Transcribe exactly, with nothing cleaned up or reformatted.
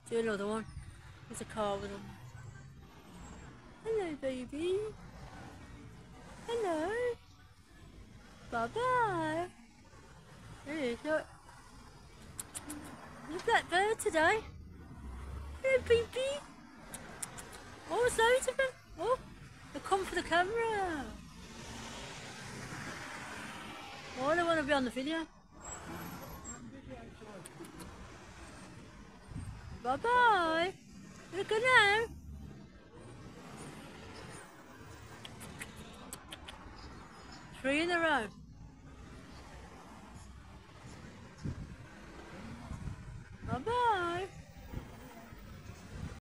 Do another one. There's a car with them. Hello, baby. Hello. Bye-bye. Hey, look. Look at that bird today. Hello, baby. Oh, there's loads of them. Oh, they come for the camera. Oh, I don't want to be on the video. Bye-bye. Look at now. Three in a row.